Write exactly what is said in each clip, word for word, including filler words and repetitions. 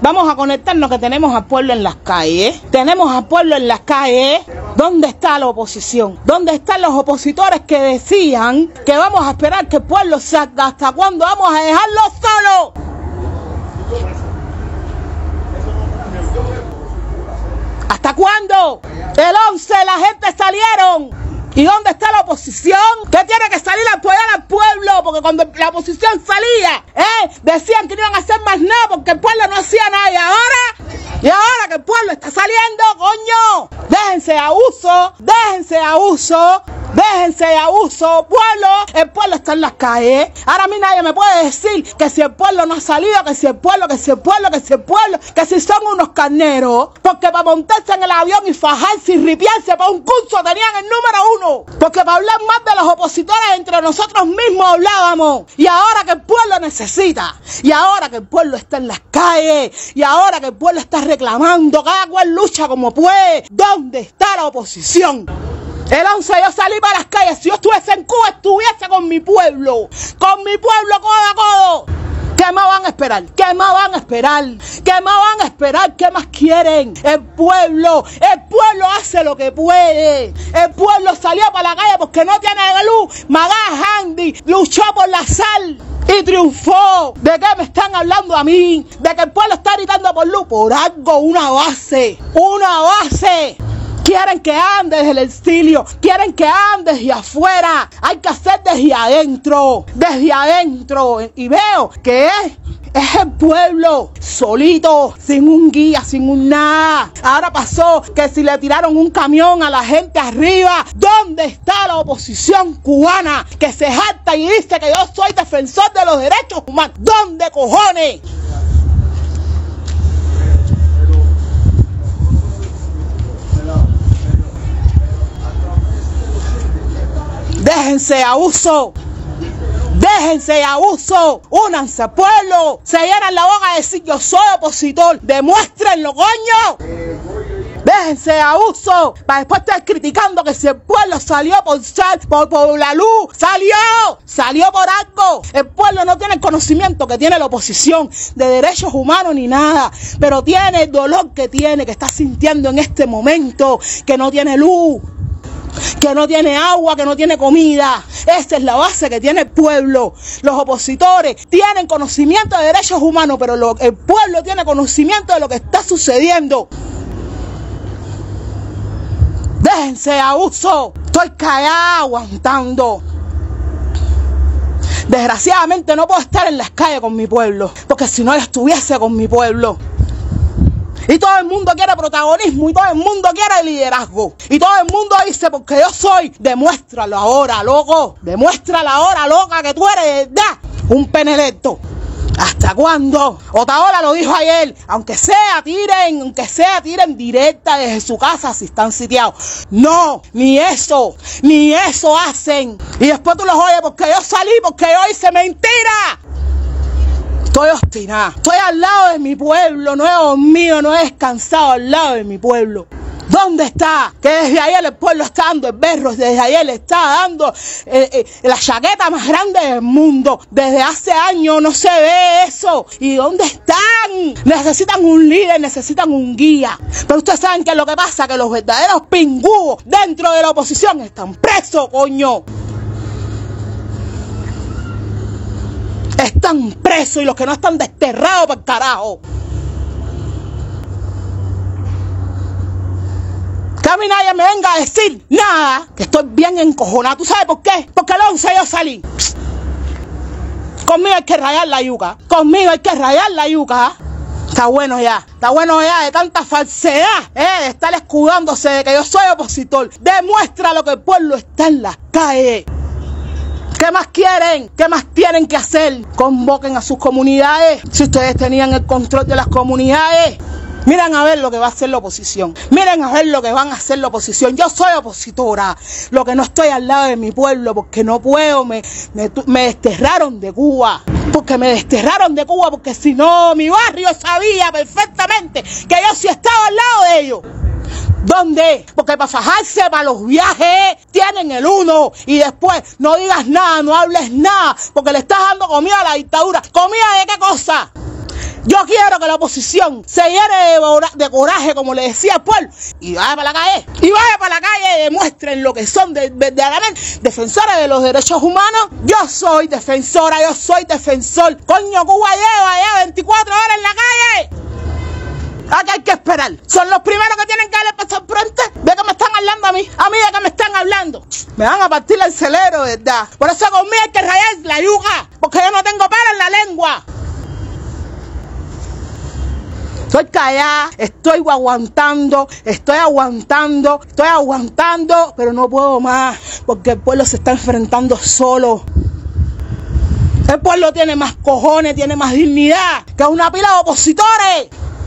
Vamos a conectarnos que tenemos al pueblo en las calles. Tenemos al pueblo en las calles. ¿Dónde está la oposición? ¿Dónde están los opositores que decían que vamos a esperar que el pueblo salga? ¿Hasta cuándo vamos a dejarlo solo? ¿Hasta cuándo? El once la gente salieron. ¿Y dónde está la oposición? ¿Qué tiene que salir a apoyar al pueblo? Porque cuando la oposición salía, ¿eh? decían que no iban a hacer más nada porque el pueblo no hacía nada. ¿Y ahora? ¿Y ahora que el pueblo está saliendo, coño? Déjense de abuso, déjense de abuso, déjense de abuso, pueblo. El pueblo está en las calles. Ahora a mí nadie me puede decir que si el pueblo no ha salido, que si el pueblo, que si el pueblo, que si el pueblo, que si son unos carneros. Porque para montarse en el avión y fajarse y ripiarse para un curso tenían el número uno. Porque para hablar más de los opositores entre nosotros mismos hablábamos. Y ahora que el pueblo necesita, y ahora que el pueblo está en las calles, y ahora que el pueblo está reclamando, cada cual lucha como puede. ¿Dónde está la oposición? El once yo salí para las calles. Si yo estuviese en Cuba, estuviese con mi pueblo. Con mi pueblo codo a codo. ¿Qué más van a esperar? ¿Qué más van a esperar? ¿Qué más van a esperar? ¿Qué más quieren? El pueblo, el pueblo hace lo que puede. El pueblo salió para la calle porque no tiene luz. Magá Handy luchó por la sal y triunfó. ¿De qué me están hablando a mí? De que el pueblo está gritando por luz. Por algo, una base, una base. Quieren que ande desde el exilio, quieren que ande desde afuera. Hay que hacer desde adentro, desde adentro. Y veo que es, es el pueblo solito, sin un guía, sin un nada. Ahora pasó que si le tiraron un camión a la gente arriba, ¿dónde está la oposición cubana que se jacta y dice que yo soy defensor de los derechos humanos? ¿Dónde cojones? Déjense de abuso, déjense de abuso, únanse pueblo, se llenan la boca de decir yo soy opositor, demuéstrenlo, coño. Déjense de abuso, para después estar criticando que si el pueblo salió por, sal, por, por la luz, salió, salió por algo. El pueblo no tiene el conocimiento que tiene la oposición de derechos humanos ni nada, pero tiene el dolor que tiene, que está sintiendo en este momento, que no tiene luz, que no tiene agua, que no tiene comida. Esa es la base que tiene el pueblo. Los opositores tienen conocimiento de derechos humanos, pero lo, el pueblo tiene conocimiento de lo que está sucediendo. Déjense de abuso. Estoy callada, aguantando. Desgraciadamente no puedo estar en las calles con mi pueblo, porque si no yo estuviese con mi pueblo. Y todo el mundo quiere protagonismo, y todo el mundo quiere liderazgo. Y todo el mundo dice, porque yo soy, demuéstralo ahora, loco. Demuéstralo ahora, loca, que tú eres, ¿verdad? Un penelecto. ¿Hasta cuándo? Otaola lo dijo ayer, aunque sea tiren, aunque sea tiren directa desde su casa si están sitiados. No, ni eso, ni eso hacen. Y después tú los oyes, porque yo salí, porque yo hice mentira. Estoy obstinada, estoy al lado de mi pueblo, no he dormido, no he descansado al lado de mi pueblo. ¿Dónde está? Que desde ayer el pueblo está dando el berro, desde ayer le está dando eh, eh, la chaqueta más grande del mundo. Desde hace años no se ve eso. ¿Y dónde están? Necesitan un líder, necesitan un guía. Pero ustedes saben que es lo que pasa, que los verdaderos pingúos dentro de la oposición están presos, coño. Están presos y los que no están desterrados para el carajo. Que a mí nadie me venga a decir nada, que estoy bien encojonada. ¿Tú sabes por qué? Porque el once yo salí. Conmigo hay que rayar la yuca. Conmigo hay que rayar la yuca. Está bueno ya. Está bueno ya de tanta falsedad, ¿eh? De estar escudándose de que yo soy opositor. Demuestra lo que el pueblo está en las calles. ¿Qué más quieren? ¿Qué más tienen que hacer? Convoquen a sus comunidades. Si ustedes tenían el control de las comunidades, miren a ver lo que va a hacer la oposición. Miren a ver lo que van a hacer la oposición. Yo soy opositora. Lo que no estoy al lado de mi pueblo porque no puedo. Me, me, me desterraron de Cuba. Porque me desterraron de Cuba. Porque si no, mi barrio sabía perfectamente que yo sí estaba al lado de ellos. ¿Dónde? Porque para fajarse, para los viajes, tienen el uno. Y después no digas nada, no hables nada, porque le estás dando comida a la dictadura. ¿Comida de qué cosa? Yo quiero que que la oposición se llene de coraje, como le decía el pueblo, y vaya para la calle, y vaya para la calle y demuestren lo que son de, verdaderamente defensores de los derechos humanos. Yo soy defensora, yo soy defensor. Coño, Cuba lleva ya veinticuatro horas en la calle. Aquí hay que esperar. Son los primeros que tienen que darle para el frente. ¿De qué me están hablando a mí? A mí de qué me están hablando. Me van a partir el celero, ¿verdad? Por eso conmigo hay que rayar la yuca, porque yo no tengo pelo en la lengua. Estoy callada, estoy aguantando, estoy aguantando, estoy aguantando, pero no puedo más, porque el pueblo se está enfrentando solo. El pueblo tiene más cojones, tiene más dignidad que una pila de opositores.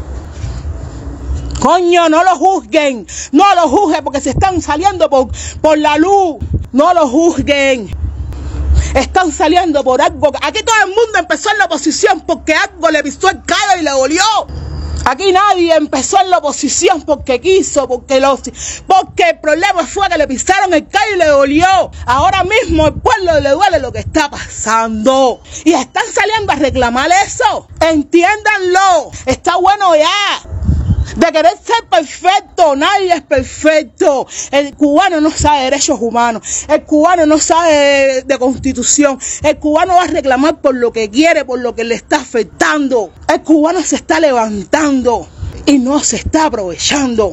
Coño, no lo juzguen, no lo juzguen porque se están saliendo por, por la luz, no lo juzguen. Están saliendo por algo. Aquí todo el mundo empezó en la oposición porque algo le pisó el callo y le dolió. Aquí nadie empezó en la oposición porque quiso, porque, los, porque el problema fue que le pisaron el callo y le dolió. Ahora mismo al pueblo le duele lo que está pasando. Y están saliendo a reclamar eso. Entiéndanlo. Está bueno ya. De querer ser perfecto, nadie es perfecto. El cubano no sabe de derechos humanos, el cubano no sabe de, de constitución, el cubano va a reclamar por lo que quiere, por lo que le está afectando. El cubano se está levantando y no se está aprovechando.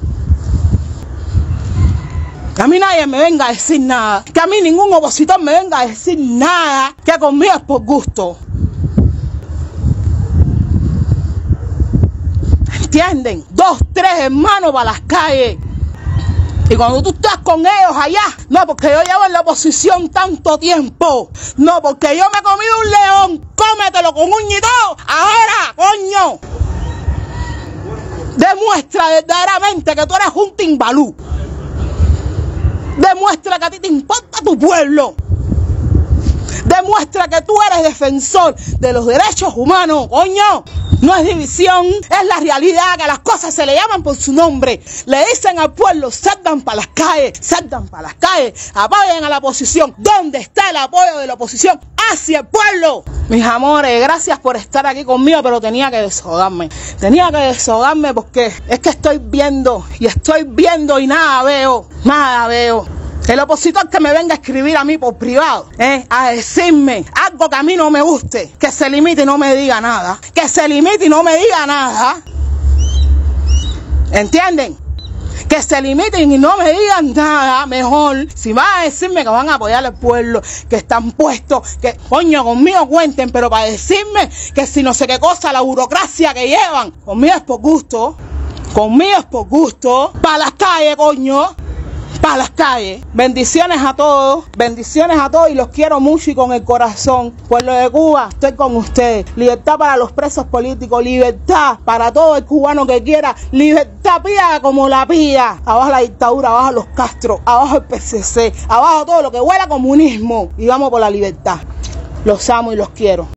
Que a mí nadie me venga a decir nada, que a mí ningún opositor me venga a decir nada, que conmigo es por gusto. ¿Entienden? Dos, tres hermanos para las calles. Y cuando tú estás con ellos allá, no porque yo llevo en la oposición tanto tiempo, no porque yo me he comido un león, cómetelo con uña y todo, ahora, coño. Demuestra verdaderamente que tú eres un timbalú. Demuestra que a ti te importa tu pueblo. Demuestra que tú eres defensor de los derechos humanos, coño. No es división, es la realidad, que las cosas se le llaman por su nombre. Le dicen al pueblo, salgan para las calles, salgan para las calles, apoyen a la oposición. ¿Dónde está el apoyo de la oposición hacia el pueblo? Mis amores, gracias por estar aquí conmigo, pero tenía que desahogarme. Tenía que desahogarme porque es que estoy viendo, y estoy viendo y nada veo, nada veo. El opositor que me venga a escribir a mí por privado, eh, a decirme algo que a mí no me guste, que se limite y no me diga nada, que se limite y no me diga nada, ¿entienden? Que se limiten y no me digan nada, mejor, si van a decirme que van a apoyar al pueblo, que están puestos, que coño, conmigo cuenten, pero para decirme que si no sé qué cosa, la burocracia que llevan, conmigo es por gusto, conmigo es por gusto, para las calles, coño. Para las calles. Bendiciones a todos, bendiciones a todos y los quiero mucho y con el corazón. Pueblo de Cuba, estoy con ustedes. Libertad para los presos políticos, libertad para todo el cubano que quiera, libertad pía como la pía. Abajo la dictadura, abajo los Castro, abajo el P C C, abajo todo lo que huela a comunismo y vamos por la libertad. Los amo y los quiero.